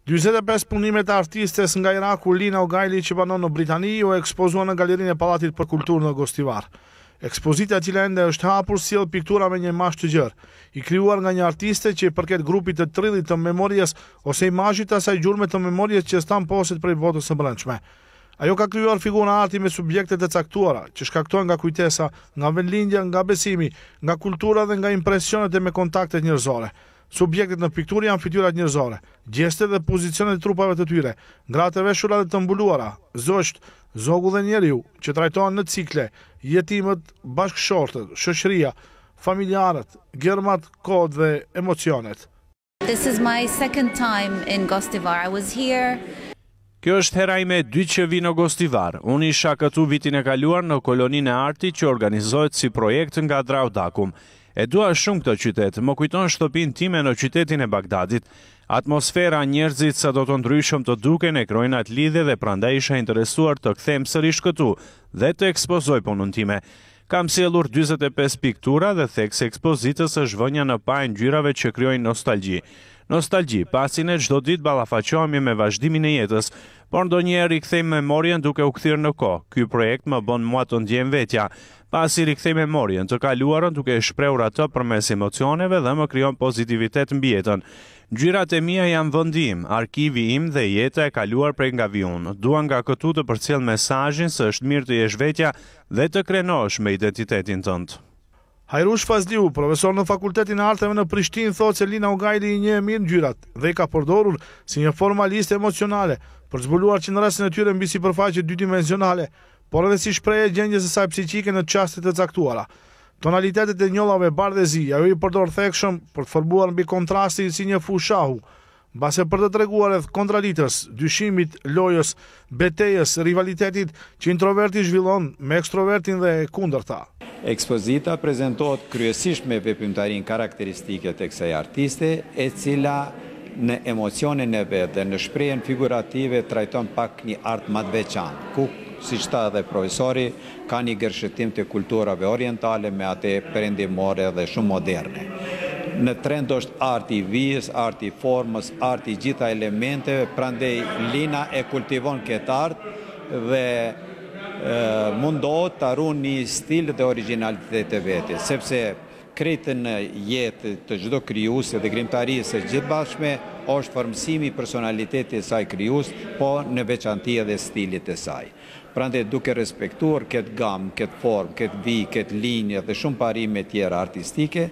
45 punimet e artistes nga Iraku LINA OGAILY që banon në Britani u ekspozuan në galerinë e Pallatit për Kulturë në Gostivar. Ekspozita e cila ende është hapur sjell piktura me një imazh të gjerë, i krijuar nga një artiste që i përket grupit të trillit të memorjes ose imazhit të asaj gjurme të memorjes që stan poset prej botës së brendshme. Ajo ka krijuar figura arti me subjekte të caktuara, që shkaktojnë nga kujtesa, nga vendlindja, nga besimi, nga kultura dhe nga impresionet e me kontaktet njerëzore. Subjektet në pikturë janë fytyrat njerëzore, gjestet dhe pozicionet e trupave të tyre, gratë e veshura dhe të mbuluara, zosht, zogu dhe njeriu, që trajtohen në cikle, jetimët, bashkëshortët, shoqëria, familjarët, gërmat, kohët dhe emocionet. This is my second time in Gostivar. I was here. Kjo është hera ime e dytë që vi në Gostivar. Unë isha këtu vitin e kaluar në koloninë e artit që organizohet si projekt nga Draudacum. E dua shumë këtë qytet, më kujton shtëpinë time në qytetin e Bagdadit. Atmosfera, njerëzit sa do të ndryshëm të duken e krojnë atë lidhje dhe prandaj isha interesuar të kthehem sërish këtu dhe të ekspozoj punën time. Kam sjellur 45 piktura dhe theksi ekspozitës është vënia në pa e ngjyrave që krijojnë nostalgji. Nostalgji, pasi ne çdo ditë ballafaqohemi me vazhdimin e jetës, por ndonjëherë rikthejmë memorien duke u kthyer në kohë. Ky projekt më bën mua të ndjem vetja, pasi rikthej memorien të kaluarën duke e shprehur atë përmes emocioneve dhe më krijon pozitivitet mbi jetën. Ngjyrat e mia janë vendi im, arkivi im dhe jeta e kaluar prej nga viun. Dua nga këtu të përcjell mesazhin se është mirë të jesh vetja dhe të krenosh me identitetin tënd. Hajrush Fazliu, profesor në Fakultetin e Arteve në Prishtinë, thotë se LINA OGAILY i njeh mirë ngjyrat dhe i ka përdorur si një formaliste emocionale për zbuluar qendrën e tyre mbi sipërfaqe dydimensionale, por edhe si shprehje gjendjes së saj psiqike në çaste të caktuara. Tonalitetet e njollave bardhë zi, ajo i përdor thekshëm për të formuar mbi kontrasti si një fushahu, mbase për të treguar edhe kontralitrës, dyshimit, lojës, betejës, rivalitetit që introverti zhvillon me ekstrovertin dhe kundërta. Ekspozita prezantohet kryesisht me veprimtarinë karakteristike të kësaj artiste, e cila në emocionin e vet dhe në shprehjen figurative trajton pak një art më të veçantë, ku siç tha edhe profesori, ka një gërshëtim të kulturave orientale me atë perëndimore dhe shumë moderne. Në trend është arti i vijës, arti i formës, arti i gjitha elementeve, prandaj LINA e kultivon këtë art dhe mundohet të arruan një stil dhe originalitet të vetë, sepse krejtë në jetë të çdo krijuese dhe krijimtarisë së gjithbashme është formësimi i personalitetit të saj krijues, po në veçanti edhe stilit të saj. Prandaj duke respektuar këtë gamë, këtë formë, këtë vijë, këtë linje dhe shumë parime tjera artistike,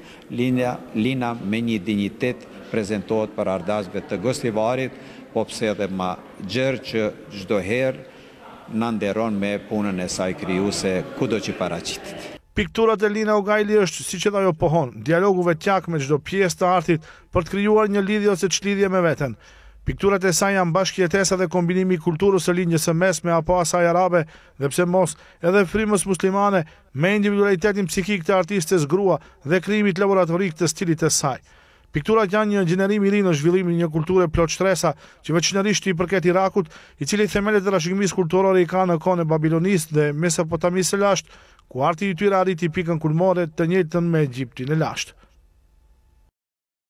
LINA me një dinjitet prezantohet për ardhasve të Gostivarit, po pse edhe më gjerë që çdo herë na nderon me punën e saj krijuese kudo që paraqitet. Pikturat e LINA OGAILY është, siç edhe ajo pohon, dialogu vetjak me çdo pjesë të artit për të krijuar një lidhje ose çlidhje me veten. Pikturat e saj janë bashkëjetesa dhe kombinimi i kulturës së linjës së mesme apo asaj arabe dhe pse mos edhe frymës muslimane me individualitetin psikik të artistes grua dhe krijimit laboratorik të stilit të saj. Pikturat janë një gjenerim i ri në zhvillimin e një kulture plot shtresa që veçanërisht i përket Irakut, i cili themelet e trashëgimisë kulturore i ka në kohën e Babilonisë dhe Mesopotamisë së lashtë, ku arti i tyre arriti pikën kulmore të njëjtën me Egjiptin e lashtë.